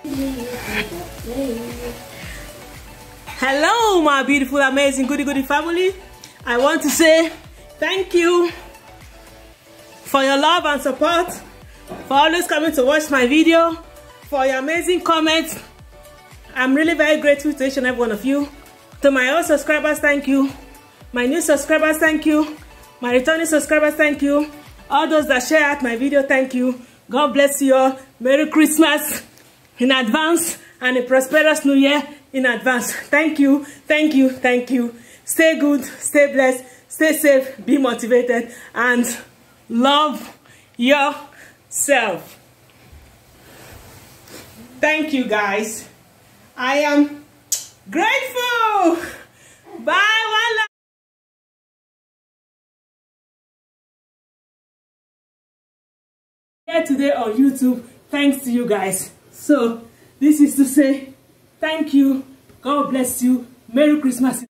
Hello, my beautiful, amazing, goody family. I want to say thank you for your love and support, for always coming to watch my video, for your amazing comments. I'm really very grateful to each and every one of you. To my old subscribers, thank you. My new subscribers, thank you. My returning subscribers, thank you. All those that share out my video, thank you. God bless you all. Merry Christmas in advance and a prosperous New Year in advance. Thank you, thank you, thank you. Stay good, stay blessed, stay safe, be motivated, and love yourself. Thank you, guys. I am grateful. Bye. One love. Here today on YouTube, thanks to you guys. So this is to say thank you, God bless you, Merry Christmas.